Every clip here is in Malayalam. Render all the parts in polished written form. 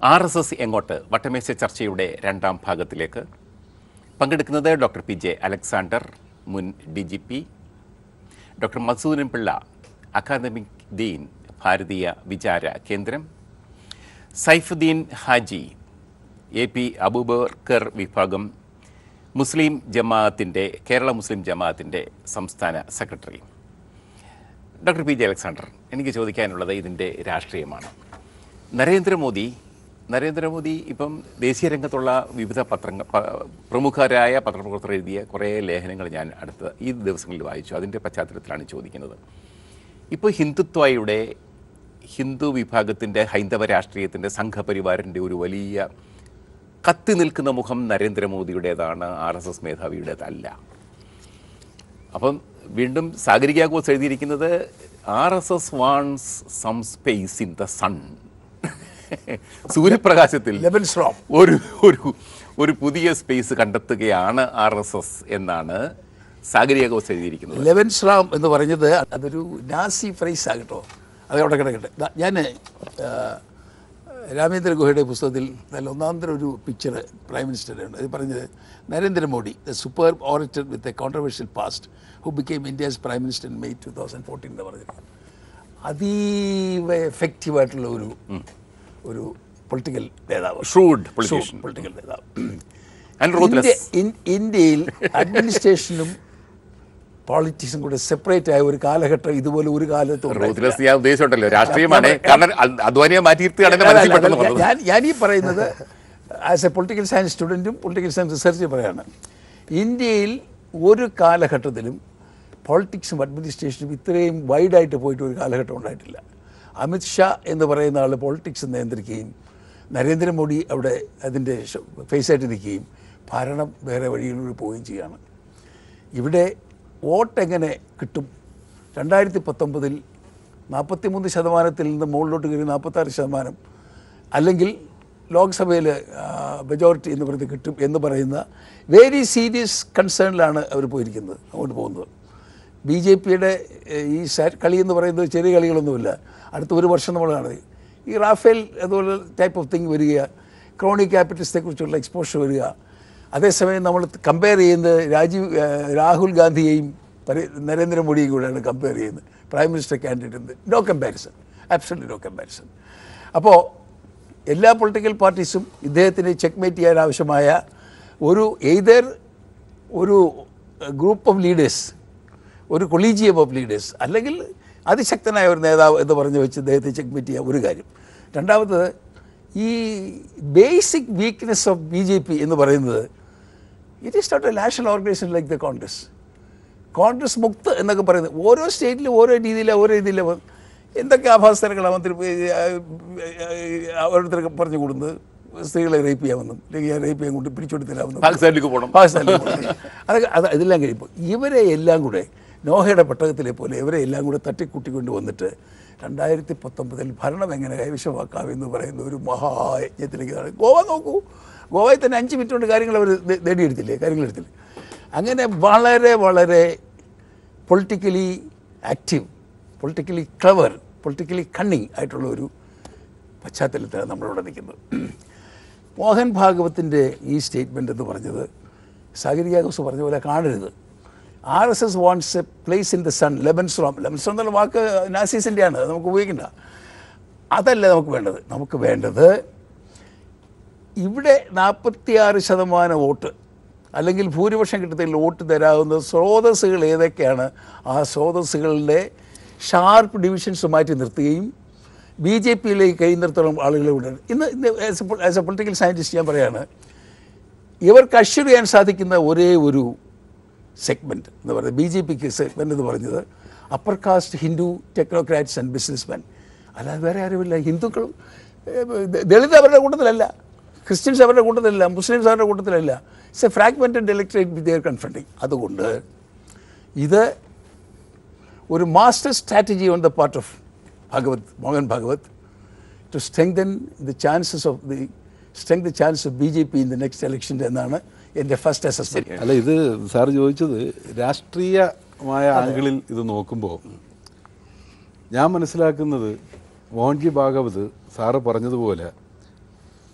RSS എങ്ങോട്ട് വട്ടമേശ ചർച്ചയുടെ രണ്ടാം ഭാഗത്തിലേക്ക് പങ്കെടുക്കുന്നത് ഡോക്ടർ PJ അലക്സാണ്ടർ, മുൻ DGP, doctor Masoodan Pillai, academic dean, Bharatiya Vichara കേന്ദ്രം, സൈഫുദ്ദീൻ ഹാജി, AP അബൂബക്കർ വിഭാഗം മുസ്ലിം ജമാഅത്തിൻ്റെ കേരള മുസ്ലിം ജമാഅത്തിൻ്റെ സംസ്ഥാന സെക്രട്ടറി. ഡോക്ടർ PJ അലക്സാണ്ടർ, എനിക്ക് ചോദിക്കാനുള്ളത് ഇതിൻ്റെ രാഷ്ട്രീയമാണ്. നരേന്ദ്രമോദി ഇപ്പം ദേശീയ രംഗത്തുള്ള വിവിധ പ്രമുഖരായ പത്രപ്രവർത്തകർ എഴുതിയ കുറേ ലേഖനങ്ങൾ ഞാൻ ഈ ദിവസങ്ങളിൽ വായിച്ചു. അതിൻ്റെ പശ്ചാത്തലത്തിലാണ് ചോദിക്കുന്നത്. ഇപ്പോൾ ഹിന്ദു വിഭാഗത്തിൻ്റെ ഹൈന്ദവ രാഷ്ട്രീയത്തിൻ്റെ സംഘപരിവാറിൻ്റെ ഒരു വലിയ കത്തി നിൽക്കുന്ന മുഖം നരേന്ദ്രമോദിയുടേതാണ്, RSS മേധാവിയുടേതല്ല. അപ്പം വീണ്ടും സാഗരിക ഘോഷ് എഴുതിയിരിക്കുന്നത് RSS wants some space in the sun. സൂര്യപ്രകാശത്തിൽ ഒരു പുതിയ സ്പേസ് കണ്ടെത്തുകയാണ് RSS എന്നാണ് സാഗരിക ഘോഷ് എഴുതിയിരിക്കുന്നത്. ലെവൻസ് റാം എന്ന് പറഞ്ഞത് അതൊരു നാസി ഫ്രൈസ് ആകട്ടോ, അതവിടെ കിടക്കട്ടെ. ഞാൻ രാമേന്ദ്ര ഗുഹയുടെ പുസ്തകത്തിൽ നല്ല ഒന്നാന്തരം ഒരു പിക്ചർ പ്രൈം മിനിസ്റ്ററുണ്ട്. അത് പറഞ്ഞത് Narendra Modi, the super orator with a controversial past who became India's prime minister in May 2014 എന്ന് പറഞ്ഞത് അതീവ എഫക്റ്റീവായിട്ടുള്ള ഒരു പൊളിറ്റിക്കൽ നേതാവ്, പൊളിറ്റിക്കൽ നേതാവ്. ഇന്ത്യയിൽ അഡ്മിനിസ്ട്രേഷനും പോളിറ്റിക്സും കൂടെ സെപ്പറേറ്റ് ആയ ഒരു കാലഘട്ടം ഇതുപോലെ ഒരു കാലത്ത് ഞാൻ ഈ പറയുന്നത് ആസ് എ പൊളിറ്റിക്കൽ സയൻസ് സ്റ്റുഡൻറ്റും പൊളിറ്റിക്കൽ സയൻസ് റിസർച്ചും പറയാണ്. ഇന്ത്യയിൽ ഒരു കാലഘട്ടത്തിലും പോളിറ്റിക്സും അഡ്മിനിസ്ട്രേഷനും ഇത്രയും വൈഡായിട്ട് പോയിട്ട് ഒരു കാലഘട്ടം ഉണ്ടായിട്ടില്ല. അമിത് ഷാ എന്ന് പറയുന്ന ആൾ പോളിറ്റിക്സ് നിയന്ത്രിക്കുകയും നരേന്ദ്രമോദി അവിടെ അതിൻ്റെ ഫേസായിട്ട് നിൽക്കുകയും ഭരണം വേറെ വഴികളിലൂടെ പോവുകയും ചെയ്യുകയാണ്. ഇവിടെ വോട്ട് എങ്ങനെ കിട്ടും? 2019 43% നിന്ന് മുകളിലോട്ട് കയറി 46%, അല്ലെങ്കിൽ ലോക്സഭയിൽ മെജോറിറ്റി എന്ന് പറയുന്നത് കിട്ടും എന്ന് പറയുന്ന വെരി സീരിയസ് കൺസേണിലാണ് അവർ പോയിരിക്കുന്നത്, അങ്ങോട്ട് പോകുന്നത്. BJPയുടെ ഈ കളി എന്ന് പറയുന്നത് ചെറിയ കളികളൊന്നുമില്ല. അടുത്ത ഒരു വർഷം നമ്മൾ കാണുന്നത് ഈ റാഫേൽ അതുപോലെ ടൈപ്പ് ഓഫ് തിങ് വരിക, ക്രോണി ക്യാപിറ്റലിസ്റ്റെക്കുറിച്ചുള്ള എക്സ്പോഷർ വരിക. അതേസമയം നമ്മൾ കമ്പയർ ചെയ്യുന്നത് രാഹുൽ ഗാന്ധിയെയും നരേന്ദ്രമോദിയും കൂടെയാണ് കമ്പയർ ചെയ്യുന്നത്. Prime minister candidate no comparison, absolutely no comparison. അപ്പോൾ എല്ലാ പൊളിറ്റിക്കൽ പാർട്ടീസും ഇദ്ദേഹത്തിന് ചെക്ക്മേറ്റ് ചെയ്യാൻ ആവശ്യമായ ഒരു ഗ്രൂപ്പ് ഓഫ് ലീഡേഴ്സ്, ഒരു കൊളീജിയം ഓഫ് ലീഡേഴ്സ്, അല്ലെങ്കിൽ അതിശക്തനായ ഒരു നേതാവ് എന്ന് പറഞ്ഞ് വെച്ച് ഇദ്ദേഹത്തെ ചെക്ക്മേറ്റ് ചെയ്യാൻ ഒരു കാര്യം. രണ്ടാമത്തത്, ഈ ബേസിക് വീക്ക്നെസ് ഓഫ് BJP എന്ന് പറയുന്നത് it is not a national organisation like the Congress മുക്ത് എന്നൊക്കെ പറയുന്നത് ഓരോ സ്റ്റേറ്റിലും ഓരോ രീതിയിലാണ് എന്തൊക്കെ ആഭാസതരങ്ങളാണ് മന്ത്രി ഓരോരുത്തർക്ക് പറഞ്ഞു കൊടുക്കുന്നത്. സ്ത്രീകളെ റേപ്പ് ചെയ്യാമെന്നും അല്ലെങ്കിൽ റേപ്പ് ചെയ്യാൻ കൊണ്ട് പിടിച്ചെടുത്തില്ലാമെന്നും പാകിസ്ഥാനിലേക്ക് പോകണം. അതൊക്കെ ഇതെല്ലാം കഴിയുമ്പോൾ ഇവരെ എല്ലാം കൂടെ നോഹയുടെ പെട്ടകത്തിലെ പോലെ ഇവരെ എല്ലാം കൂടെ തട്ടിക്കൂട്ടിക്കൊണ്ട് വന്നിട്ട് 2019 ഭരണം എങ്ങനെ കൈവശമാക്കാമെന്ന് പറയുന്ന ഒരു മഹായജ്ഞത്തിലേക്ക്. ഗോവ നോക്കൂ, ഗോവയിൽ തന്നെ 5 മിനിറ്റ് കൊണ്ട് കാര്യങ്ങൾ അവർ കാര്യങ്ങളെടുത്തില്ലേ. അങ്ങനെ വളരെ വളരെ politically active, politically clever, politically cunning ആയിട്ടുള്ള ഒരു പശ്ചാത്തലത്തിലാണ് നമ്മളിവിടെ നിൽക്കുന്നത്. മോഹൻ ഭാഗവത്തിൻ്റെ ഈ സ്റ്റേറ്റ്മെൻ്റ് എന്ന് പറഞ്ഞത് സാഗരിക ഘോഷ് പറഞ്ഞ പോലെ കാണരുത്. RSS wants a place in the sun. Lebensraum എന്നുള്ള വാക്ക് നാസീസിൻ്റെയാണ്, അത് നമുക്ക് ഉപയോഗിക്കണ്ട. അതല്ല നമുക്ക് വേണ്ടത്. നമുക്ക് വേണ്ടത് ഇവിടെ 46% വോട്ട് അല്ലെങ്കിൽ ഭൂരിപക്ഷം കിട്ടത്തിൽ വോട്ട് തരാവുന്ന സ്രോതസ്സുകൾ ഏതൊക്കെയാണ്, ആ സ്രോതസ്സുകളുടെ ഷാർപ്പ് ഡിവിഷൻസ് മാറ്റി നിർത്തുകയും BJPയിലേക്ക് കൈ നിർത്തോളം ആളുകളെ വിടണം. ഇന്ന് ആസ് എ പൊളിറ്റിക്കൽ സയൻറ്റിസ്റ്റ് ഞാൻ പറയാണ്, ഇവർക്ക് അഷ്വർ ചെയ്യാൻ സാധിക്കുന്ന ഒരേ ഒരു സെഗ്മെൻറ്റ് എന്ന് പറയുന്നത് BJPക്ക് സെഗ്മെൻറ്റ് എന്ന് പറഞ്ഞത് upper caste Hindu technocrats and businessmen. അല്ലാതെ വേറെ ആരുമില്ല. ഹിന്ദുക്കളും ദളിത് അവരുടെ കൂട്ടത്തിലല്ല, ക്രിസ്ത്യൻസ് അവരുടെ കൂട്ടത്തിലല്ല, മുസ്ലിംസ് അവരുടെ കൂട്ടത്തിലല്ല. It's a fragmented electorate with their confronting. അതുകൊണ്ട് ഇത് ഒരു master strategy on the part of Mohan Bhagwat to strengthen the chances of BJP in the next election എന്നാണ് എൻ്റെ ഫസ്റ്റ് അസസ്മെൻറ്റ്. അല്ല, ഇത് സാർ ചോദിച്ചത് രാഷ്ട്രീയമായ ആംഗിളിൽ ഇത് നോക്കുമ്പോൾ ഞാൻ മനസ്സിലാക്കുന്നത് മോഹൻജി ഭാഗവത് സാറ് പറഞ്ഞതുപോലെ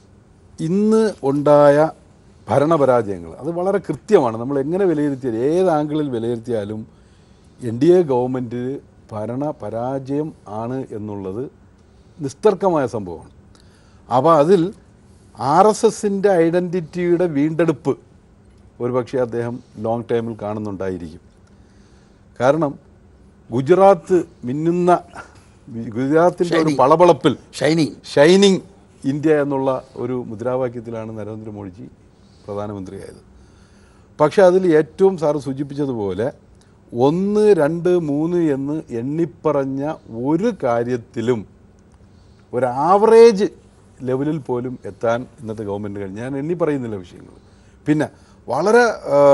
ഇന്ന് ഉണ്ടായ ഭരണപരാജയങ്ങൾ അത് വളരെ കൃത്യമാണ്. നമ്മൾ എങ്ങനെ വിലയിരുത്തിയാൽ ഏത് ആംഗിളിൽ വിലയിരുത്തിയാലും NDA ഗവൺമെൻറ് ഭരണപരാജയം ആണ് എന്നുള്ളത് നിസ്തർക്കമായ സംഭവമാണ്. അപ്പോൾ അതിൽ RSSൻ്റെ ഐഡൻറ്റിറ്റിയുടെ വീണ്ടെടുപ്പ് ഒരുപക്ഷെ അദ്ദേഹം ലോങ് ടൈമിൽ കാണുന്നുണ്ടായിരിക്കും. കാരണം ഗുജറാത്ത് മിന്നുന്ന ഗുജറാത്തിൻ്റെ ഒരു പളപളപ്പിൽ ഷൈനിങ് ഇന്ത്യ എന്നുള്ള ഒരു മുദ്രാവാക്യത്തിലാണ് നരേന്ദ്രമോദിജി പ്രധാനമന്ത്രിയായത്. പക്ഷേ അതിൽ ഏറ്റവും സാറ് സൂചിപ്പിച്ചതുപോലെ 1, 2, 3 എന്ന് എണ്ണിപ്പറഞ്ഞ ഒരു കാര്യത്തിലും ഒരു ആവറേജ് ലെവലിൽ പോലും എത്താൻ ഇന്നത്തെ ഗവൺമെൻറ് കഴിഞ്ഞ് ഞാൻ എണ്ണി പറയുന്നില്ല വിഷയങ്ങൾ. പിന്നെ വളരെ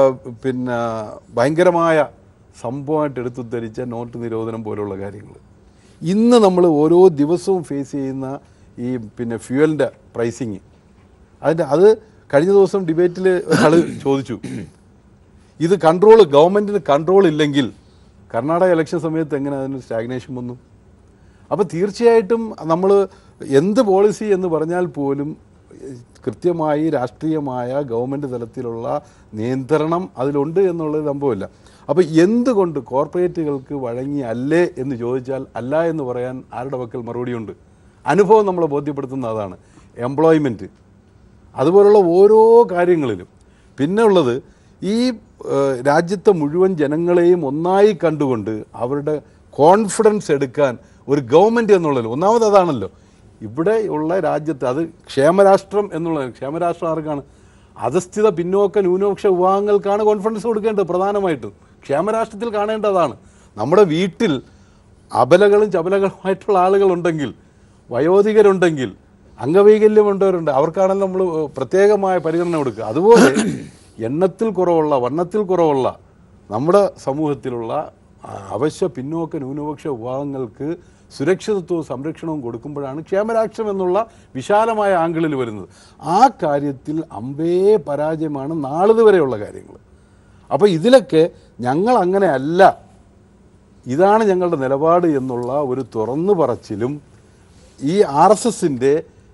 ഭയങ്കരമായ സംഭവമായിട്ട് എടുത്തുദ്ധരിച്ച നോട്ട് നിരോധനം പോലുള്ള കാര്യങ്ങൾ ഇന്ന് നമ്മൾ ഓരോ ദിവസവും ഫേസ് ചെയ്യുന്ന ഈ ഫ്യൂവലിൻ്റെ പ്രൈസിങ് അത് കഴിഞ്ഞ ദിവസം ഡിബേറ്റിൽ ഒരാൾ ചോദിച്ചു, ഇത് ഗവൺമെൻറ്റിന് കൺട്രോൾ ഇല്ലെങ്കിൽ കർണാടക ഇലക്ഷൻ സമയത്ത് എങ്ങനെ അതിന് സ്റ്റാഗ്നേഷൻ വന്നു? അപ്പോൾ തീർച്ചയായിട്ടും നമ്മൾ എന്ത് പോളിസി എന്ന് പറഞ്ഞാൽ പോലും കൃത്യമായി രാഷ്ട്രീയമായ ഗവൺമെൻറ് തലത്തിലുള്ള നിയന്ത്രണം അതിലുണ്ട് എന്നുള്ളത് സംഭവമില്ല. അപ്പോൾ എന്തുകൊണ്ട് കോർപ്പറേറ്റുകൾക്ക് വഴങ്ങി അല്ലേ എന്ന് ചോദിച്ചാൽ അല്ല എന്ന് പറയാൻ ആരുടെ പക്കൽ മറുപടിയുണ്ട്? അനുഭവം നമ്മളെ ബോധ്യപ്പെടുത്തുന്ന അതാണ്. എംപ്ലോയ്മെൻറ്റ് അതുപോലുള്ള ഓരോ കാര്യങ്ങളിലും. പിന്നെ ഉള്ളത് ഈ രാജ്യത്തെ മുഴുവൻ ജനങ്ങളെയും ഒന്നായി കണ്ടുകൊണ്ട് അവരുടെ കോൺഫിഡൻസ് എടുക്കാൻ ഒരു ഗവൺമെൻറ് എന്നുള്ളത് ഒന്നാമത് അതാണല്ലോ. ഇവിടെ ഉള്ള രാജ്യത്ത് അത് ക്ഷേമരാഷ്ട്രം എന്നുള്ളത്, ക്ഷേമരാഷ്ട്രം ആർക്കാണ്? അധസ്ഥിത പിന്നോക്ക ന്യൂനപക്ഷ വിഭാഗങ്ങൾക്കാണ് കോൺഫിഡൻസ് കൊടുക്കേണ്ടത്. പ്രധാനമായിട്ടും ക്ഷേമരാഷ്ട്രത്തിൽ കാണേണ്ടതാണ്. നമ്മുടെ വീട്ടിൽ അബലകളും ചബലകളുമായിട്ടുള്ള ആളുകളുണ്ടെങ്കിൽ, വയോധികരുണ്ടെങ്കിൽ, അംഗവൈകല്യമുള്ളവരുണ്ട്, അവർക്കാണല്ലോ നമ്മൾ പ്രത്യേകമായ പരിഗണന കൊടുക്കുക. അതുപോലെ എണ്ണത്തിൽ കുറവുള്ള, വർണ്ണത്തിൽ കുറവുള്ള നമ്മുടെ സമൂഹത്തിലുള്ള അവശ്യ പിന്നോക്ക ന്യൂനപക്ഷ വിഭാഗങ്ങൾക്ക് സുരക്ഷിതത്വവും സംരക്ഷണവും കൊടുക്കുമ്പോഴാണ് ക്ഷേമരാഷ്ട്രം എന്നുള്ള വിശാലമായ ആംഗിളിൽ വരുന്നത്. ആ കാര്യത്തിൽ അമ്പേ പരാജയമാണ് നാളിതുവരെയുള്ള കാര്യങ്ങൾ. അപ്പോൾ ഇതിലൊക്കെ ഞങ്ങൾ അങ്ങനെ അല്ല, ഇതാണ് ഞങ്ങളുടെ നിലപാട് എന്നുള്ള ഒരു തുറന്നു പറച്ചിലും ഈ RSSൻ്റെ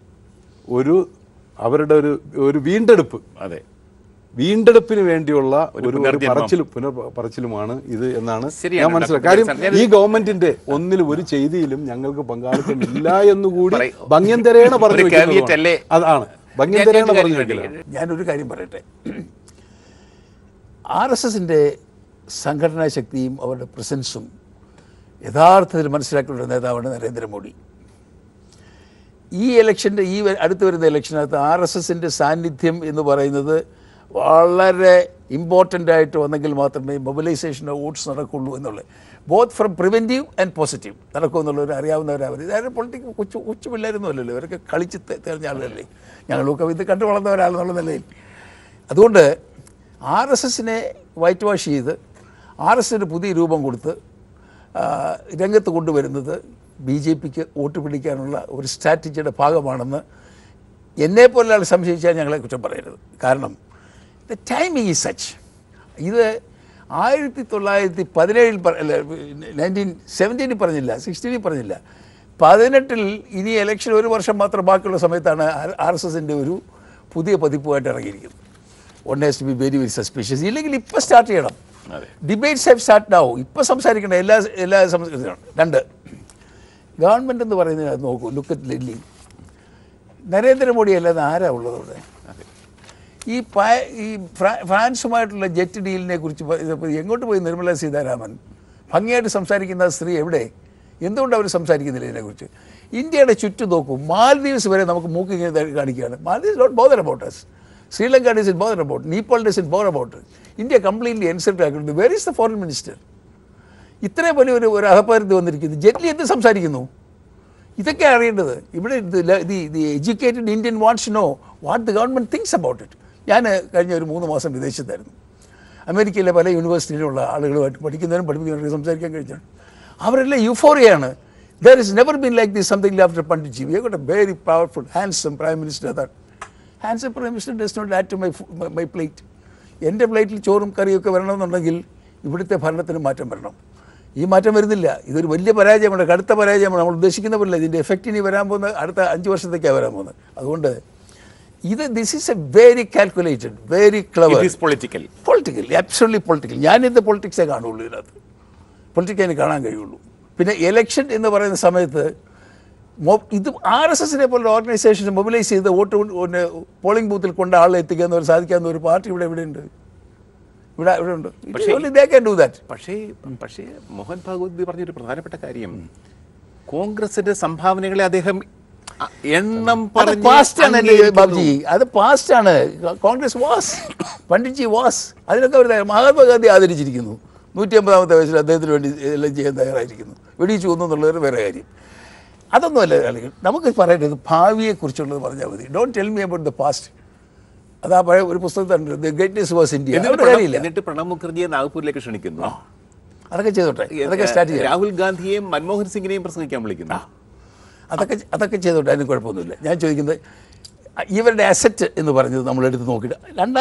അവരുടെ ഒരു വീണ്ടെടുപ്പ്, വീണ്ടെടുപ്പിന് വേണ്ടിയുള്ള ഒരു പുനർപറച്ചിലുമാണ് ഇത് എന്നാണ് ഞാൻ മനസ്സിലാക്കുക. കാര്യം ഈ ഗവൺമെന്റിന്റെ ഒരു ചെയ്തിയിലും ഞങ്ങൾക്ക് പങ്കാളിത്തമില്ല എന്നുകൂടി ഭംഗ്യന്തരേണ പറഞ്ഞു വെക്കുന്നത് അതാണ്. ഭംഗ്യന്തരേണ പറഞ്ഞു വെക്കലാണ്. ഞാനൊരു കാര്യം പറയട്ടെ. RSSൻ്റെ സംഘടനാ ശക്തിയും അവരുടെ പ്രസൻസും യഥാർത്ഥത്തിൽ മനസ്സിലാക്കിയുള്ള നേതാവാണ് നരേന്ദ്രമോദി. ഈ അടുത്ത് വരുന്ന ഇലക്ഷനകത്ത് RSSൻ്റെ സാന്നിധ്യം എന്ന് പറയുന്നത് വളരെ ഇമ്പോർട്ടൻ്റ് ആയിട്ട് വന്നെങ്കിൽ മാത്രമേ മൊബിലൈസേഷൻ ഓഫ് വോട്ട്സ് നടക്കുള്ളൂ എന്നുള്ളത്. Both from preventive and positive നടക്കുമെന്നുള്ളവർ അറിയാവുന്നവരവർ. ഇതാരും പൊളിറ്റിക്സ് കൊച്ചു പിള്ളേരൊന്നും അല്ലല്ലോ, ഇവരൊക്കെ കളിച്ച് തെരഞ്ഞ ആളുകളല്ലേ. ഞങ്ങളൊക്കെ ഇത് കണ്ടു വളർന്ന ഒരാളെന്നുള്ള നിലയിൽ. അതുകൊണ്ട് RSSനെ വൈറ്റ് വാഷ് ചെയ്ത് RSSന് പുതിയ രൂപം കൊടുത്ത് രംഗത്ത് കൊണ്ടുവരുന്നത് BJPക്ക് വോട്ട് പിടിക്കാനുള്ള ഒരു സ്ട്രാറ്റജിയുടെ ഭാഗമാണെന്ന് എന്നെപ്പോലുള്ള ആൾ സംശയിച്ചാൽ ഞങ്ങളെ കുറ്റം പറയരുത്. കാരണം ദ ടൈമിങ് ഈസ് സച്ച്. ഇത് 1917 1917 പറഞ്ഞില്ല, 16 പറഞ്ഞില്ല, 18 ഇനി ഇലക്ഷൻ ഒരു വർഷം മാത്രം ബാക്കിയുള്ള സമയത്താണ് RSSൻ്റെ ഒരു പുതിയ പതിപ്പുമായിട്ട് ഇറങ്ങിയിരിക്കുന്നത്. One has to be very very suspicious. ഇല്ലെങ്കിൽ ഇപ്പോൾ സ്റ്റാർട്ട് ചെയ്യണം. Debates have start now. ഇപ്പോൾ സംസാരിക്കണം എല്ലാ സംസ്കൃതികളും. 2, ഗവൺമെൻറ് എന്ന് പറയുന്നത് നോക്കൂ, ലുക്ക് അറ്റ് ഡൽഹി. നരേന്ദ്രമോദി അല്ലാതെ ആരാ ഉള്ളത് അവിടെ? ഈ ഫ്രാൻസുമായിട്ടുള്ള ജെറ്റ് ഡീലിനെ കുറിച്ച് എങ്ങോട്ട് പോയി നിർമ്മല സീതാരാമൻ ഭംഗിയായിട്ട് സംസാരിക്കുന്ന സ്ത്രീ എവിടെ? എന്തുകൊണ്ട് അവർ സംസാരിക്കുന്നില്ല ഇതിനെക്കുറിച്ച്? ഇന്ത്യയുടെ ചുറ്റും നോക്കൂ, മാൽദീവ്സ് വരെ നമുക്ക് മൂക്കിങ്ങനെ കാണിക്കുകയാണ്. Maldives not bother about us. Sri Lanka doesn't bother about it. Nepal doesn't bother about it. India completely encircled ആക്കിയിട്ടുണ്ട്. Where is the foreign minister? ഇത്രയും വലിയൊരു അഹപ്പാരത്തിൽ വന്നിരിക്കുന്നു. ജെറ്റ്ലി എന്ത് സംസാരിക്കുന്നു? ഇതൊക്കെ അറിയേണ്ടത്. ഇവിടെ the educated Indian wants to know what the government thinks about it. ഞാൻ കഴിഞ്ഞ ഒരു 3 മാസം വിദേശത്തായിരുന്നു. അമേരിക്കയിലെ പല യൂണിവേഴ്സിറ്റിയിലുള്ള ആളുകളുമായിട്ട് പഠിക്കുന്നവരും പഠിപ്പിക്കുന്നവരും സംസാരിക്കാൻ കഴിഞ്ഞാണ്. അവരെല്ലാം യൂഫോറിയാണ്. There has never been like this something after Panditji. We have got a very powerful, handsome Prime Minister. That handsome Prime Minister does not add to my plate. എൻ്റെ പ്ലേറ്റിൽ ചോറും കറിയൊക്കെ വരണമെന്നുണ്ടെങ്കിൽ ഇവിടുത്തെ ഭരണത്തിന് മാറ്റം വരണം. ഈ മാറ്റം വരുന്നില്ല. ഇതൊരു വലിയ പരാജയമാണ്, കടുത്ത പരാജയമാണ്. നമ്മൾ ഉദ്ദേശിക്കുന്ന പോലെ ഇതിൻ്റെ എഫക്റ്റ് ഇനി വരാൻ പോകുന്നത് അടുത്ത 5 വർഷത്തേക്കാണ് വരാൻ പോകുന്നത്. അതുകൊണ്ട് this is a very calculated, very clever. It is political. Political, absolutely political. ഞാനിത് പൊളിറ്റിക്സേ കാണുള്ളൂ ഇതിനകത്ത്. പൊളിറ്റിക്സ് എനിക്ക് കാണാൻ കഴിയുള്ളൂ. പിന്നെ ഇലക്ഷൻ എന്ന് പറയുന്ന സമയത്ത് ഇത് RSSനെ പോലുള്ള ഓർഗനൈസേഷനെ മൊബിലൈസ് ചെയ്ത് വോട്ട് പോളിംഗ് ബൂത്തിൽ കൊണ്ട് ആളെ എത്തിക്കാൻ സാധിക്കാവുന്ന ഒരു പാർട്ടി ഇവിടെ ഉണ്ട്. ഇവിടെ ഉണ്ട്. പക്ഷേ മോഹൻ ഭാഗവത് പറഞ്ഞൊരു പ്രധാനപ്പെട്ട കാര്യം, കോൺഗ്രസിന്റെ സംഭാവനകളെ അദ്ദേഹം എണ്ണം ബാബുജി, അത് പാസ്റ്റാണ്. കോൺഗ്രസ് വാസ്, പണ്ഡിറ്റ്ജി വാസ്, അതിനൊക്കെ അവർ മഹാത്മാഗാന്ധി ആദരിച്ചിരിക്കുന്നു. 150-ാമത്തെ വയസ്സിൽ അദ്ദേഹത്തിന് വേണ്ടി എല്ലാം ചെയ്യാൻ തയ്യാറായിരിക്കുന്നു. വെടിയിച്ചു കൊന്നു എന്നുള്ളൊരു വേറെ കാര്യം. അതൊന്നുമല്ല ആളുകൾ നമുക്ക് പറയേണ്ടത് ഭാവിയെക്കുറിച്ചുള്ളത് പറഞ്ഞാൽ മതി. Don't tell me about the past. അതാ പഴയ ഒരു പുസ്തകത്തിലുണ്ട്, ദ ഗ്രേറ്റ്നസ് വാസ് ഇന്ത്യ. എന്നിട്ട് പ്രണബ് മുഖർജിയെ നാഗ്പൂരിലേക്ക് ക്ഷണിക്കുന്നു. അതൊക്കെ ചെയ്തോട്ടെ, അതൊക്കെ സ്റ്റാർട്ട് ചെയ്യാം. രാഹുൽ ഗാന്ധിയെയും മൻമോഹൻ സിംഗിനെയും പ്രസംഗിക്കാൻ വിളിക്കുന്നു. അതൊക്കെ ചെയ്തോട്ടെ, അതിന് കുഴപ്പമൊന്നുമില്ല. ഞാൻ ചോദിക്കുന്നത് ഇവരുടെ അസറ്റ് എന്ന് പറഞ്ഞത് നമ്മളെടുത്ത് നോക്കിയിട്ട്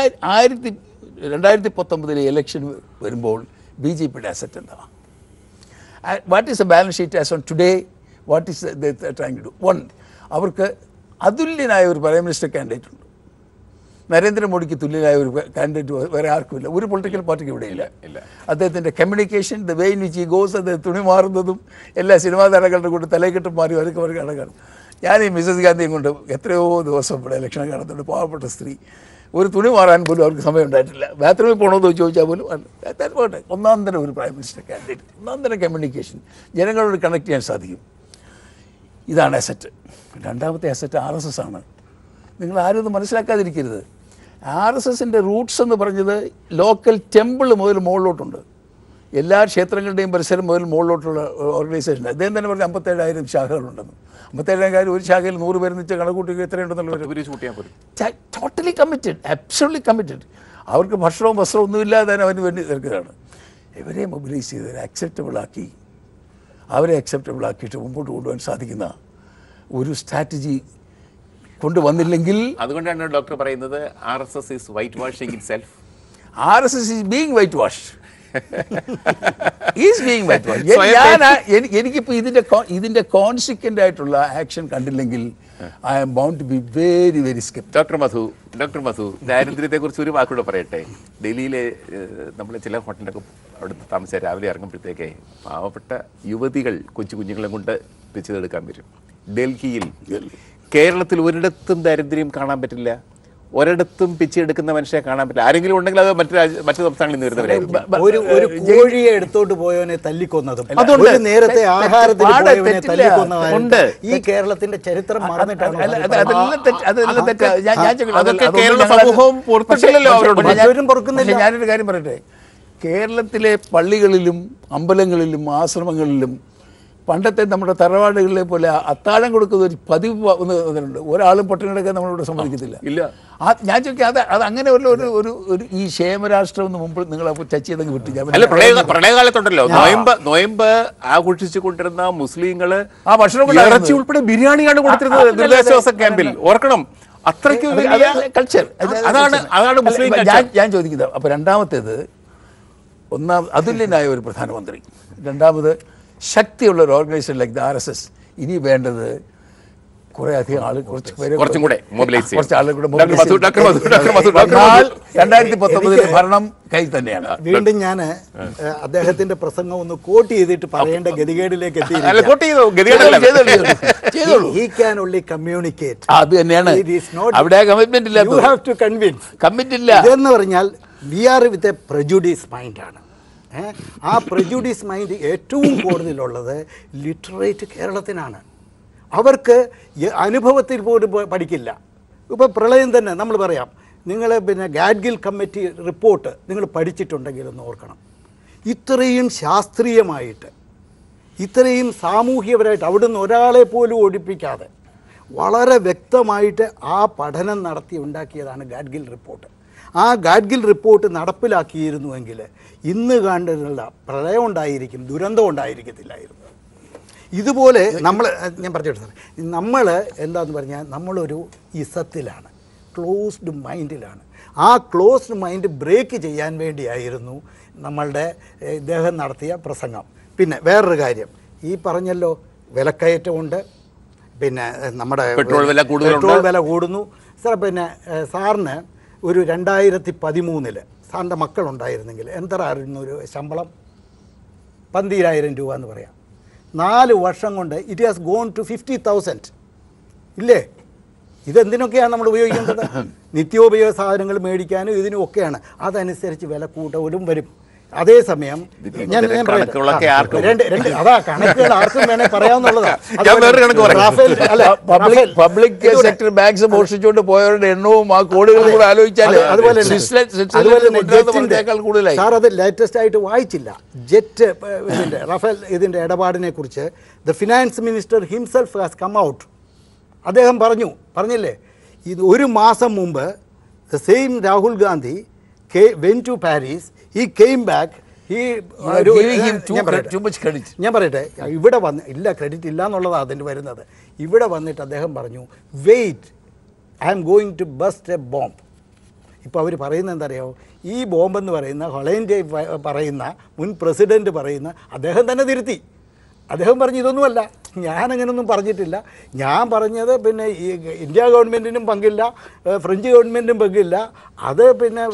2019 ഇലക്ഷൻ വരുമ്പോൾ BJPയുടെ അസറ്റ് എന്താ? What is a balance sheet as on today? What is trying to do? One, അവർക്ക് അതുല്യനായ ഒരു പ്രൈം മിനിസ്റ്റർ കാൻഡിഡേറ്റ് ഉണ്ട്. നരേന്ദ്രമോദിക്ക് തുല്യനായ ഒരു കാൻഡിഡേറ്റ് വേറെ ആർക്കുമില്ല, ഒരു പൊളിറ്റിക്കൽ പാർട്ടിക്ക് ഇവിടെ ഇല്ല. അദ്ദേഹത്തിൻ്റെ communication, the way in which he goes, അദ്ദേഹം തുണി മാറുന്നതും എല്ലാ സിനിമാ താരങ്ങളുടെ കൂടെ തലക്കെട്ടും മാറി അതൊക്കെ അവർ കണക്കാണ്. ഞാൻ ഈ മിസസ് ഗാന്ധിയും കൊണ്ട് എത്രയോ ദിവസം ഇവിടെ ഇലക്ഷൻ കാണുന്നുണ്ട്. പാവപ്പെട്ട സ്ത്രീ, ഒരു തുണി മാറാൻ പോലും അവർക്ക് സമയം ഉണ്ടായിട്ടില്ല. ബാത്റൂമിൽ പോകണമെന്ന് ചോദിച്ചാൽ പോലും പോട്ടെ. ഒന്നാം തരം ഒരു പ്രൈം മിനിസ്റ്റർ കാൻഡിഡേറ്റ്, ഒന്നാം തരം കമ്മ്യൂണിക്കേഷൻ, ജനങ്ങളോട് കണക്ട് ചെയ്യാൻ സാധിക്കും. ഇതാണ് അസറ്റ്. രണ്ടാമത്തെ അസറ്റ് RSS ആണ്. നിങ്ങൾ ആരും ഇത് മനസ്സിലാക്കാതിരിക്കരുത്. RSSൻ്റെ റൂട്ട്സ് എന്ന് പറഞ്ഞത് ലോക്കൽ ടെമ്പിൾ മുതൽ മുകളിലോട്ടുണ്ട്. എല്ലാ ക്ഷേത്രങ്ങളുടെയും പരിസരം മുതൽ മുകളിലോട്ടുള്ള ഓർഗനൈസേഷൻ. അദ്ദേഹം തന്നെ പറഞ്ഞ 57,000 ശാഖകളുണ്ടെന്ന്. 57,000 ഒരു ശാഖയിൽ 100 പേര് വെച്ച് കണക്കൂട്ടി എത്രയുണ്ടെന്നുള്ളവർ ടോട്ടലി കമ്മിറ്റഡ്, അബ്സൊല്യൂട്ട്ലി കമ്മിറ്റഡ്. അവർക്ക് ഭക്ഷണവും വസ്ത്രവും ഒന്നുമില്ലാതെ തന്നെ അവന് വേണ്ടി തീർക്കുകയാണ്. ഇവരെ മൊബിലൈസ് ചെയ്ത് അവരെ അക്സെപ്റ്റബിൾ ആക്കിയിട്ട് മുമ്പോട്ട് കൊണ്ടുപോകാൻ സാധിക്കുന്ന ഒരു സ്ട്രാറ്റജി കൊണ്ടുവന്നില്ലെങ്കിൽ, അതുകൊണ്ടാണ് ഡോക്ടർ പറയുന്നത് RSS is whitewashing itself. RSS is being whitewashed. എനിക്കിപ്പോൾ ഇതിന്റെ കോൺസിക്വന്റ് ആയിട്ടുള്ള ആക്ഷൻ കണ്ടില്ലെങ്കിൽ I am bound to be very very sceptical. Doctor Madhu, ദാരിദ്ര്യത്തെക്കുറിച്ച് ഒരു വാക്കുകൂടെ പറയട്ടെ. ഡൽഹിയിലെ നമ്മൾ ചില ഹോട്ടലിലൊക്കെ അവിടുത്തെ താമസിച്ച രാവിലെ ഇറങ്ങുമ്പോഴത്തേക്കേ പാവപ്പെട്ട യുവതികൾ കുഞ്ഞുങ്ങളെ കൊണ്ട് പിച്ചെടുക്കാൻ വരും. ഡൽഹിയിൽ, കേരളത്തിൽ ഒരിടത്തും ദാരിദ്ര്യം കാണാൻ പറ്റില്ല, ഒരിടത്തും പിച്ചെടുക്കുന്ന മനുഷ്യരെ കാണാൻ പറ്റില്ല. ആരെങ്കിലും ഉണ്ടെങ്കിൽ അത് മറ്റു സംസ്ഥാനങ്ങളിൽ നിന്ന് വരുന്നവരായിരിക്കും. ഒരു കോഴിയെ എടുത്തോട്ട് പോയവനെ തല്ലിക്കൊന്നതും നേരത്തെ ആഹാരത്തിന് തല്ലിക്കൊന്നതുണ്ട്. ഈ കേരളത്തിന്റെ ചരിത്രം മറന്നിട്ടാണ്. ഞാനൊരു കാര്യം പറയട്ടെ, കേരളത്തിലെ പള്ളികളിലും അമ്പലങ്ങളിലും ആശ്രമങ്ങളിലും പണ്ടത്തെ നമ്മുടെ തറവാടുകളിലെ പോലെ അത്താഴം കൊടുക്കുന്ന ഒരു പതിവ് വന്നിട്ടുണ്ട്. ഒരാളും പട്ടിണിയെടുക്കാൻ നമ്മളിവിടെ സമ്മതിക്കത്തില്ല. ഇല്ല. ഞാൻ ചോദിക്കാം, അത് അങ്ങനെ ഒരു ഈ ക്ഷേമരാഷ്ട്രം എന്ന് മുമ്പ് നിങ്ങൾ ടച്ച് ചെയ്തെങ്കിൽ വിട്ടു. പ്രളയകാലത്തുണ്ടല്ലോ നോയമ്പ് ആഘോഷിച്ചു കൊണ്ടിരുന്ന മുസ്ലിങ്ങള് ആ ഭക്ഷണം ഇറച്ചി ഉൾപ്പെടെ ബിരിയാണിയാണ് കൊടുത്തിരുന്നത് ദുരിതാശ്വാസ ക്യാമ്പിൽ. ഓർക്കണം, അത്രയ്ക്ക് കൾച്ചർ. അതാണ് മുസ്ലിം. ഞാൻ ചോദിക്കുന്നത്, അപ്പോൾ രണ്ടാമത്തേത്, അതുല്യനായ ഒരു പ്രധാനമന്ത്രി, രണ്ടാമത് ശക്തിയുള്ള ഒരു ഓർഗനൈസേഷൻ ലൈക്ക് ദ RSS. ഇനി വേണ്ടത് കുറെ അധികം ആളുകൾ, കുറച്ച് ആളുകൾ കൂടെ 2019 ഭരണം കയ്യിൽ തന്നെയാണ്. വീണ്ടും ഞാൻ അദ്ദേഹത്തിന്റെ പ്രസംഗം ഒന്ന് കോട്ട് ചെയ്തിട്ട് പറയേണ്ട ഗതികേടിലേക്ക് എത്തി. അത് തന്നെയാണ്. അവിടെ കമ്മിറ്റ്മെന്റ് ഇല്ല. ഇതെന്ന് പറഞ്ഞാൽ we are with a prejudice മൈൻഡാണ്. ആ പ്രജുഡീസ് മൈൻഡ് ഏറ്റവും കൂടുതലുള്ളത് ലിറ്ററേറ്റ് കേരളത്തിനാണ്. അവർക്ക് അനുഭവത്തിൽ പോലും പഠിക്കില്ല. ഇപ്പോൾ പ്രളയം തന്നെ നമ്മൾ പറയാം, നിങ്ങൾ ഗാഡ്ഗിൽ കമ്മിറ്റി റിപ്പോർട്ട് നിങ്ങൾ പഠിച്ചിട്ടുണ്ടെങ്കിൽ ഒന്ന് ഓർക്കണം. ഇത്രയും ശാസ്ത്രീയമായിട്ട്, ഇത്രയും സാമൂഹ്യപരമായിട്ട് അവിടുന്ന് ഒരാളെ പോലും ഒഴിപ്പിക്കാതെ വളരെ വ്യക്തമായിട്ട് ആ പഠനം നടത്തി ഉണ്ടാക്കിയതാണ് ഗാഡ്ഗിൽ റിപ്പോർട്ട്. ആ ഗാഡ്ഗിൽ റിപ്പോർട്ട് നടപ്പിലാക്കിയിരുന്നുവെങ്കിൽ ഇന്ന് കണ്ടിട്ടുള്ള പ്രളയം ഉണ്ടായിരിക്കും, ദുരന്തം ഉണ്ടായിരിക്കത്തില്ലായിരുന്നു. ഇതുപോലെ ഞാൻ പറഞ്ഞു സാർ, നമ്മൾ എന്താണെന്ന് പറഞ്ഞാൽ നമ്മളൊരു ഇസത്തിലാണ്, ക്ലോസ്ഡ് മൈൻഡിലാണ്. ആ ക്ലോസ്ഡ് മൈൻഡ് ബ്രേക്ക് ചെയ്യാൻ വേണ്ടിയായിരുന്നു നമ്മളുടെ ഇദ്ദേഹം നടത്തിയ പ്രസംഗം. പിന്നെ വേറൊരു കാര്യം, ഈ പറഞ്ഞല്ലോ വിലക്കയറ്റമുണ്ട്, പിന്നെ നമ്മുടെ പെട്രോൾ വില കൂടുന്നു, സാർ പിന്നെ സാറിന് ഒരു 2013 സാറിൻ്റെ മക്കളുണ്ടായിരുന്നെങ്കിൽ എന്തരായിരുന്നു ഒരു ശമ്പളം? 12,000 രൂപ എന്ന് പറയാം. 4 വർഷം കൊണ്ട് ഇറ്റ് ഹാസ് ഗോൺ ടു 50,000 ഇല്ലേ? ഇതെന്തിനൊക്കെയാണ് നമ്മൾ ഉപയോഗിക്കേണ്ടത്? നിത്യോപയോഗ സാധനങ്ങൾ മേടിക്കാനും ഇതിനും ഒക്കെയാണ്. അതനുസരിച്ച് വില കൂട്ടലും വരും. അതേസമയം ഞാൻ അതാ കണക്കുകൾ ആർക്കും വേണേൽ പറയാവുന്നതാണ്. പബ്ലിക് സെക്ടർ ബാങ്ക്സ് മോഷിച്ചുകൊണ്ട് പോയവരുടെ എണ്ണവും ആ കോടികളും കൂടെ ആലോചിച്ചാൽ അതുപോലെ സാർ അത് ലേറ്റസ്റ്റ് ആയിട്ട് വായിച്ചില്ല. ജെറ്റ് ഇതിൻ്റെ റഫേൽ ഇതിൻ്റെ ഇടപാടിനെ കുറിച്ച് the finance minister himself has come out. അദ്ദേഹം പറഞ്ഞില്ലേ, ഇത് ഒരു മാസം മുമ്പ് the same Rahul Gandhi went to Paris. He came back. ഞാൻ പറയട്ടെ, ഇവിടെ ഇല്ല ക്രെഡിറ്റ് ഇല്ല എന്നുള്ളതാണ് അതിൻ്റെ വരുന്നത്. ഇവിടെ വന്നിട്ട് അദ്ദേഹം പറഞ്ഞു, wait, I am going to bust a bomb. ഇപ്പോൾ അവർ പറയുന്നത് എന്താ അറിയാമോ? ഈ ബോംബെന്ന് പറയുന്ന ഹൊളൻഡ് പറയുന്ന മുൻ പ്രസിഡൻറ്റ് പറയുന്ന അദ്ദേഹം തന്നെ തിരുത്തി. അദ്ദേഹം പറഞ്ഞു ഇതൊന്നുമല്ല, ഞാനങ്ങനൊന്നും പറഞ്ഞിട്ടില്ല. ഞാൻ പറഞ്ഞത് പിന്നെ ഈ ഇന്ത്യ ഗവൺമെൻറ്റിനും പങ്കില്ല, ഫ്രഞ്ച് ഗവൺമെൻറ്റിനും പങ്കില്ല. അത് പിന്നെ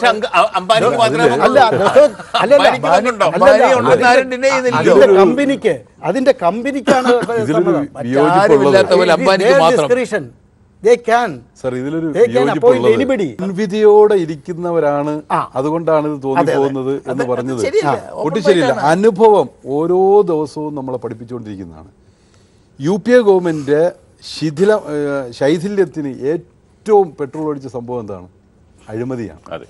അതിൻ്റെ കമ്പനിക്കാണ് മുൻവിധിയോടെ ഇരിക്കുന്നവരാണ്, അതുകൊണ്ടാണ് ഇത് തോന്നിപ്പോകുന്നത് എന്ന് പറഞ്ഞത് ഒട്ടും ശരിയില്ല. അനുഭവം ഓരോ ദിവസവും നമ്മളെ പഠിപ്പിച്ചുകൊണ്ടിരിക്കുന്നതാണ്. UPA ഗവൺമെൻറ് ശൈഥില്യത്തിന് ഏറ്റവും പെട്രോൾ ഒഴിച്ച സംഭവം എന്താണ്? അഴിമതിയാണ്. അതെ,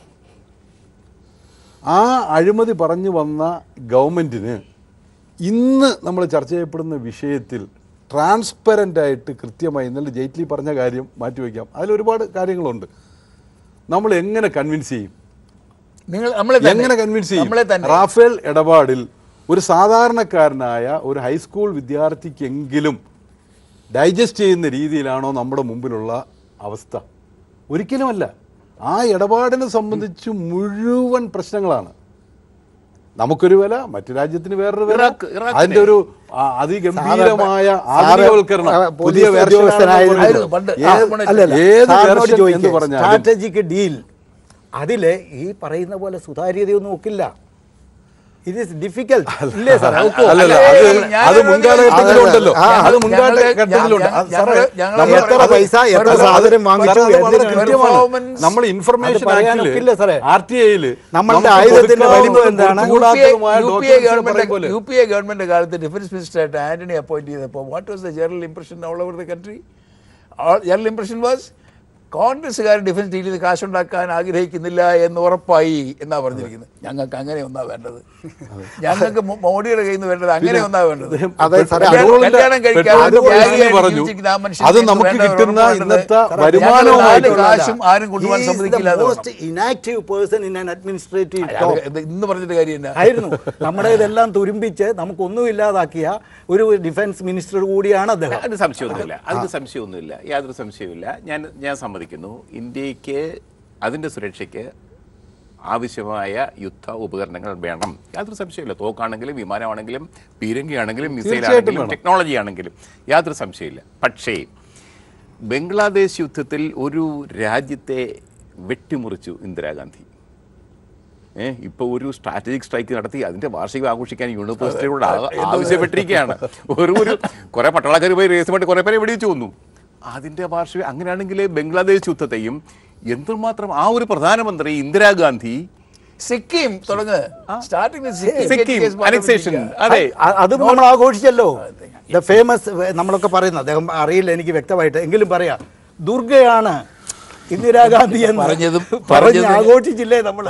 ആ അഴിമതി പറഞ്ഞു വന്ന ഗവൺമെൻറ്റിന് ഇന്ന് നമ്മൾ ചർച്ച ചെയ്യപ്പെടുന്ന വിഷയത്തിൽ ട്രാൻസ്പെറൻ്റായിട്ട് കൃത്യമായി, ഇന്നലെ ജെയ്റ്റ്ലി പറഞ്ഞ കാര്യം മാറ്റിവെക്കാം, അതിലൊരുപാട് കാര്യങ്ങളുണ്ട്. നമ്മൾ എങ്ങനെ കൺവിൻസ് ചെയ്യും? എങ്ങനെ കൺവിൻസ് ചെയ്യും? റാഫേൽ ഇടപാടിൽ ഒരു സാധാരണക്കാരനായ ഒരു ഹൈസ്കൂൾ വിദ്യാർത്ഥിക്കെങ്കിലും ഡൈജസ്റ്റ് ചെയ്യുന്ന രീതിയിലാണോ നമ്മുടെ മുമ്പിലുള്ള അവസ്ഥ? ഒരിക്കലുമല്ല. ആ ഇടപാടിനെ സംബന്ധിച്ച് മുഴുവൻ പ്രശ്നങ്ങളാണ്. നമുക്കൊരു വില, മറ്റു രാജ്യത്തിന് വേറൊരു വില, അതിന്റെ ഒരു അതിഗംഭീരമായ ആധുനികവൽക്കരണം, പുതിയ സ്ട്രാറ്റജിക് ഡീൽ, അതില് ഈ പറയുന്ന പോലെ സുതാര്യതയൊന്നും ഒക്കില്ല. It is difficult. ഇല്ലേ സാർ? അത് മുൻകാലഘട്ടത്തിലുണ്ടല്ലോ, അത് മുൻകാലഘട്ടത്തിലുണ്ട്. എത്ര പൈസ എത്ര സാധനം വാങ്ങിച്ചു നമ്മൾ ഇൻഫർമേഷൻ RTIയിൽ നമ്മളുടെ ആയുധത്തിന്റെ വലിപ്പം എന്താണ്? UPA ഗവൺമെന്റ് കാലത്ത് ഡിഫൻസ് മിനിസ്റ്ററായിട്ട് ആന്റണി അപ്പോയിന്റ് ചെയ്തപ്പോൾ what was the general impression all over the country? General impression was കോൺഗ്രസ്സുകാർ ഡിഫൻസ് ഡീൽ ചെയ്ത് കാശുണ്ടാക്കാൻ ആഗ്രഹിക്കുന്നില്ല എന്ന് ഉറപ്പായി എന്നാ പറഞ്ഞിരിക്കുന്നത്. ഞങ്ങൾക്ക് അങ്ങനെ ഒന്നാ വേണ്ടത്, ഞങ്ങൾക്ക് മോഡിയുടെ കയ്യിൽ നിന്ന് വേണ്ടത് അങ്ങനെ ഒന്നാ വേണ്ടത്. കല്യാണം കഴിക്കാൻ കാശും ആരും കൊണ്ടുപോകാൻ സമ്മതിക്കില്ല. ഇന്ന് പറഞ്ഞിട്ട് കാര്യം ആയിരുന്നു. നമ്മുടെ ഇതെല്ലാം തുരുമ്പിച്ച് നമുക്കൊന്നും ഇല്ലാതാക്കിയ ഒരു ഡിഫൻസ് മിനിസ്റ്റർ കൂടിയാണ് അദ്ദേഹം. അതിന് സംശയമൊന്നുമില്ല, അതിന് സംശയമൊന്നുമില്ല, യാതൊരു സംശയവുമില്ല. ഞാൻ സമ്മതിക്കുന്നു, ഇന്ത്യക്ക് അതിൻ്റെ സുരക്ഷയ്ക്ക് ആവശ്യമായ യുദ്ധ ഉപകരണങ്ങൾ വേണം, യാതൊരു സംശയമില്ല. തോക്കാണെങ്കിലും വിമാനമാണെങ്കിലും പീരങ്കിയാണെങ്കിലും മിസൈലാണെങ്കിലും ടെക്നോളജി ആണെങ്കിലും യാതൊരു സംശയമില്ല. പക്ഷേ ബംഗ്ലാദേശ് യുദ്ധത്തിൽ ഒരു രാജ്യത്തെ വെട്ടിമുറിച്ചു ഇന്ദിരാഗാന്ധി. ഇപ്പോൾ ഒരു സ്ട്രാറ്റജിക് സ്ട്രൈക്ക് നടത്തി അതിൻ്റെ വാർഷികം ആഘോഷിക്കാൻ യൂണിവേഴ്സിറ്റിയോട് ആവശ്യപ്പെട്ടിരിക്കുകയാണ്. ഒരു കുറേ പട്ടാളക്കാർ പോയി രഹസ്യമായിട്ട് കുറേ പേരെ വെടിവെച്ച് കൊന്നു. അതിൻ്റെ വാർഷികം അങ്ങനെയാണെങ്കിൽ ബംഗ്ലാദേശ് യുദ്ധത്തെയും എന്തുമാത്രം ആ ഒരു പ്രധാനമന്ത്രി ഇന്ദിരാഗാന്ധി സിക്കിം തുടങ്ങുക, അതെ, അതും നമ്മൾ ആഘോഷിച്ചല്ലോ. ദ ഫേമസ് നമ്മളൊക്കെ പറയുന്നത്, അദ്ദേഹം അറിയില്ല എനിക്ക് വ്യക്തമായിട്ട്, എങ്കിലും പറയാം, ദുർഗയാണ് ഇന്ദിരാഗാന്ധി എന്ന് പറഞ്ഞ് ആഘോഷിച്ചില്ലേ നമ്മൾ?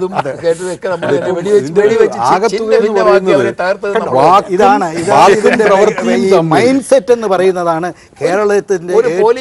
ഇതാണ് ഇതിന്റെ മൈൻഡ് സെറ്റ് എന്ന് പറയുന്നതാണ് കേരളത്തിന്റെ.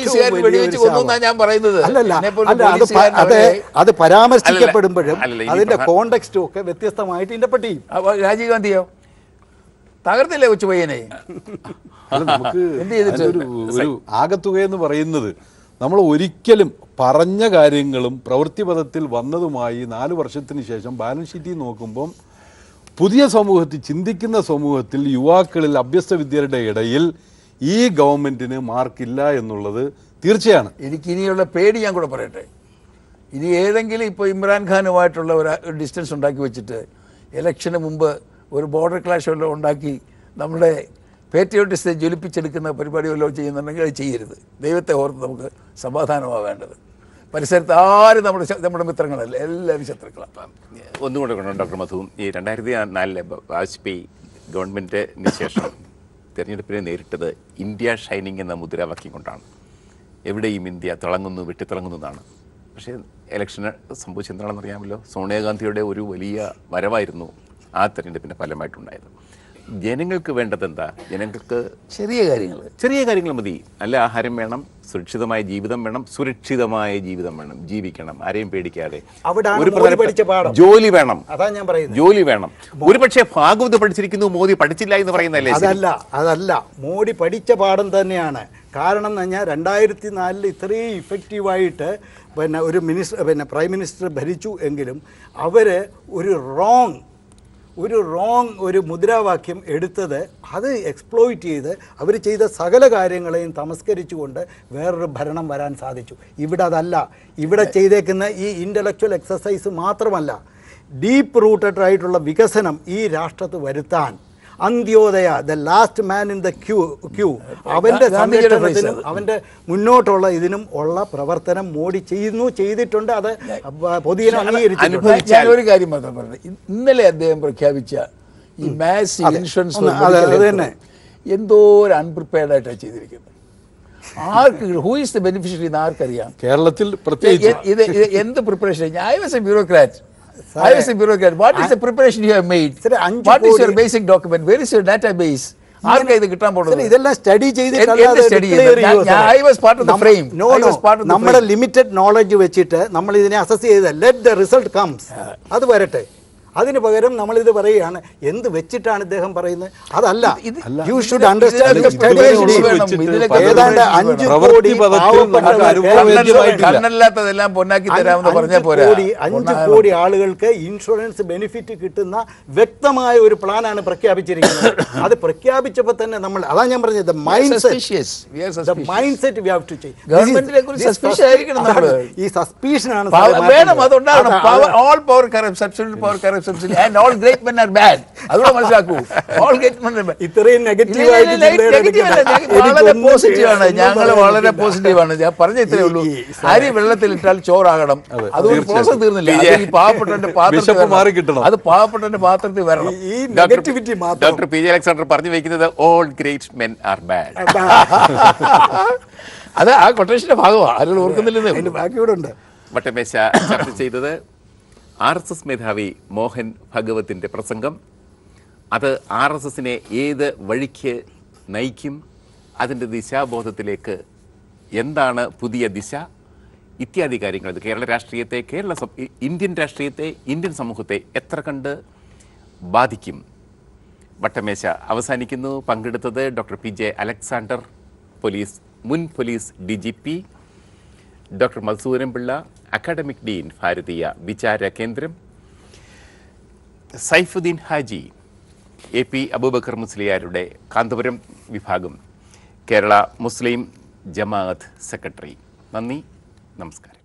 അല്ലല്ല, അത് പരാമർശിക്കപ്പെടുമ്പോഴും അതിന്റെ കോണ്ടെക്സ്റ്റും ഒക്കെ വ്യത്യസ്തമായിട്ട് ഇന്റർപ്രറ്റ് ചെയ്യും. രാജീവ് ഗാന്ധിയോ തകർത്തില്ലേ കൊച്ചു പയ്യനെ? നമുക്ക് ഒരു ആകത്തുക എന്ന് പറയുന്നത് നമ്മൾ ഒരിക്കലും പറഞ്ഞ കാര്യങ്ങളും പ്രവൃത്തിപഥത്തിൽ വന്നതുമായി 4 വർഷത്തിന് ശേഷം ബാലൻസ് ഷീറ്റിൽ നോക്കുമ്പം പുതിയ സമൂഹത്തിൽ, ചിന്തിക്കുന്ന സമൂഹത്തിൽ, യുവാക്കളിൽ, അഭ്യസ്ത വിദ്യരുടെ ഇടയിൽ ഈ ഗവൺമെൻറ്റിന് മാർക്കില്ല എന്നുള്ളത് തീർച്ചയാണ്. എനിക്ക് ഇനിയുള്ള പേടി ഞാൻ കൂടെ പറയട്ടെ. ഇനി ഏതെങ്കിലും ഇപ്പോൾ ഇമ്രാൻഖാനുമായിട്ടുള്ള ഒരു ഡിസ്റ്റൻസ് ഉണ്ടാക്കി വെച്ചിട്ട് ഇലക്ഷന് മുമ്പ് ഒരു ബോർഡർ ക്ലാഷ് വല്ലതും ഉണ്ടാക്കി നമ്മുടെ പേട്രിയോട്ടിസത്തെ ജ്വലിപ്പിച്ചെടുക്കുന്ന പരിപാടി വല്ലതും ചെയ്യുന്നുണ്ടെങ്കിൽ അത് ചെയ്യരുത്. ദൈവത്തെ ഓർത്ത് നമുക്ക് സമാധാനമാണ് വേണ്ടത്. പരിസരത്ത് ആരും നമ്മുടെ മിത്രങ്ങളല്ല, എല്ലാവരും ശത്രുക്കളാണ്. ഒന്നുകൂടെ കൊണ്ടു ഡോക്ടർ മധു, ഈ 2004 വാജ്പേയി ഗവൺമെൻറ്റിന് ശേഷം തിരഞ്ഞെടുപ്പിനെ നേരിട്ടത് ഇന്ത്യ ഷൈനിങ് എന്ന മുദ്രാവാക്യം കൊണ്ടാണ്. എവിടെയും ഇന്ത്യ തിളങ്ങുന്നു, വെട്ടിത്തിളങ്ങുന്നു എന്നാണ്. പക്ഷേ ഇലക്ഷന് സംഭവിച്ചെന്താണെന്ന് അറിയാമല്ലോ. സോണിയാഗാന്ധിയുടെ ഒരു വലിയ വരവായിരുന്നു ആ തെരഞ്ഞെടുപ്പിൻ്റെ ഫലമായിട്ടുണ്ടായത്. ജനങ്ങൾക്ക് വേണ്ടത് എന്താ? ജനങ്ങൾക്ക് ചെറിയ കാര്യങ്ങൾ മതി. നല്ല ആഹാരം വേണം, സുരക്ഷിതമായ ജീവിതം വേണം, സുരക്ഷിതമായ ജീവിതം വേണം, ജീവിക്കണം, ആരെയും പേടിക്കാതെ. ജോലി വേണം, ജോലി വേണം. ഒരുപക്ഷെ ഭാഗവത് പഠിച്ചിരിക്കുന്നു, മോദി പഠിച്ചില്ല എന്ന് പറയുന്നതല്ലേ? അതല്ല, മോദി പഠിച്ച പാഠം തന്നെയാണ്. കാരണം എന്ന് പറഞ്ഞാൽ 2004 ഇത്രയും ഇഫക്റ്റീവായിട്ട് ഒരു പ്രൈം മിനിസ്റ്റർ ഭരിച്ചു എങ്കിലും അവർ ഒരു മുദ്രാവാക്യം എടുത്തത് അത് എക്സ്പ്ലോയിറ്റ് ചെയ്ത് അവർ ചെയ്ത സകല കാര്യങ്ങളെയും തമസ്കരിച്ചുകൊണ്ട് വേറൊരു ഭരണം വരാൻ സാധിച്ചു. ഇവിടെ അതല്ല. ഇവിടെ ചെയ്തേക്കുന്ന ഈ ഇൻ്റലക്ച്വൽ എക്സസൈസ് മാത്രമല്ല, ഡീപ്പ് റൂട്ടഡ് ആയിട്ടുള്ള വികസനം ഈ രാഷ്ട്രത്ത് വരുത്താൻ Antyodaya, the last man in the queue, അവൻ്റെ സംരക്ഷണത്തിനും അവൻ്റെ മുന്നോട്ടുള്ള ഇതിനും ഉള്ള പ്രവർത്തനം മോഡി ചെയ്തിട്ടുണ്ട്. അത് പൊതുജനം അംഗീകരിച്ചിട്ടുണ്ട്. ഒരു കാര്യം മാത്രം പറഞ്ഞു, ഇന്നലെ അദ്ദേഹം പ്രഖ്യാപിച്ച ഈ മാസ് ഇൻഷുറൻസ് തന്നെ എന്തോ ഒരു അൺപ്രിപ്പയർഡ് ആയിട്ടാണ് ചെയ്തിരിക്കുന്നത്. ആർക്ക് ഹൂ ഈസ് ദ ബെനിഫിഷ്യറി എന്ന് ആർക്കറിയാം? കേരളത്തിൽ പ്രത്യേകിച്ച് ഇത് എന്ത് preparation? I was a bureaucrat. What is the preparation you have made? What is your basic document? Where is your database? ആർക്കാ ഇത് കിട്ടാൻ പോകുന്നത്? ഇതെല്ലാം study I was part of the frame. നമ്മുടെ ലിമിറ്റഡ് നോളജ് വെച്ചിട്ട് നമ്മൾ ഇതിനെ അസസ് ചെയ്ത് ലെറ്റ് ദ റിസൾട്ട് കംസ്, അത് വരട്ടെ. അതിന് പകരം നമ്മളിത് പറയുകയാണ്. എന്ത് വെച്ചിട്ടാണ് ഇദ്ദേഹം പറയുന്നത്? അതല്ല. യു ഷുഡ് അണ്ടർസ്റ്റാൻഡ് ഏതാണ്ട് 5 കോടി ആളുകൾക്ക് ഇൻഷുറൻസ് ബെനിഫിറ്റ് കിട്ടുന്ന വ്യക്തമായ ഒരു പ്ലാനാണ് പ്രഖ്യാപിച്ചിരിക്കുന്നത്. അത് പ്രഖ്യാപിച്ചപ്പോൾ തന്നെ നമ്മൾ, അതാ ഞാൻ പറഞ്ഞത്, mind set we have to change. ഈ സസ്പീഷനാണ് and all great men are bad. അതുകൂടെ മനസ്സിലാക്കൂ. All great men are bad. ഇത്രയും നെഗറ്റീവ് വളരെ പോസിറ്റീവാണ്. ഞങ്ങൾ വളരെ പോസിറ്റീവാണ്. ഞാൻ പറഞ്ഞ ഇത്രേ ഉള്ളൂ. അരി വെള്ളത്തിലിട്ടാൽ ചോറാകണം. അതുകൊണ്ട് പ്രോസസ് തീർന്നില്ല. ഈ പാവപ്പെട്ടവന്റെ പാത്രത്തിൽ, അത് പാവപ്പെട്ടവന്റെ പാത്രത്തിൽ വരണം. ഈ നെഗറ്റിവിറ്റി മാത്രം. ഡോക്ടർ പി ജെ അലക്സാണ്ടർ പറഞ്ഞു വയ്ക്കുന്നത് all great men are bad. അത് ആ കൊട്ടേഷന്റെ ഭാഗമാണ്. ആരും ഓർക്കുന്നില്ലെന്ന് ബാക്കിയോടെ ഉണ്ട്. വട്ടമേശ ചർച്ച ചെയ്തത് RSS മേധാവി മോഹൻ ഭഗവത്തിൻ്റെ പ്രസംഗം. അത് RSSനെ ഏത് വഴിക്ക് നയിക്കും, അതിൻ്റെ ദിശാബോധത്തിലേക്ക് എന്താണ് പുതിയ ദിശ, ഇത്യാദി കാര്യങ്ങൾ. ഇത് കേരള രാഷ്ട്രീയത്തെ, ഇന്ത്യൻ രാഷ്ട്രീയത്തെ, ഇന്ത്യൻ സമൂഹത്തെ എത്ര കണ്ട് ബാധിക്കും? വട്ടമേശ അവസാനിക്കുന്നു. പങ്കെടുത്തത് ഡോക്ടർ പി ജെ അലക്സാണ്ടർ, മുൻ police DGP, doctor Madhusudan Pillai, academic dean Bharatiya Vichara കേന്ദ്രം, സൈഫുദ്ദീൻ ഹാജി, AP അബൂബക്കർ മുസ്ലിയാരുടെ കാന്തപുരം വിഭാഗം, കേരള മുസ്ലിം ജമാഅത്ത് സെക്രട്ടറി. നന്ദി, നമസ്കാരം.